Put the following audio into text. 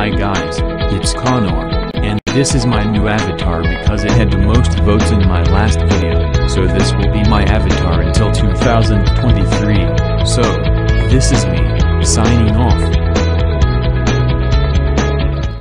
Hi guys, it's Connor, and this is my new avatar because it had the most votes in my last video, so this will be my avatar until 2023, so, this is me, signing off.